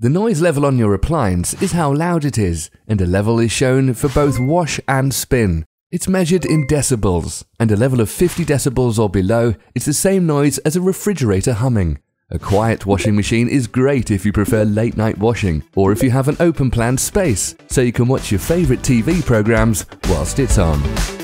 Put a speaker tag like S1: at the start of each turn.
S1: The noise level on your appliance is how loud it is, and a level is shown for both wash and spin. It's measured in decibels, and a level of 50 decibels or below is the same noise as a refrigerator humming. A quiet washing machine is great if you prefer late night washing, or if you have an open plan space, so you can watch your favorite TV programs whilst it's on.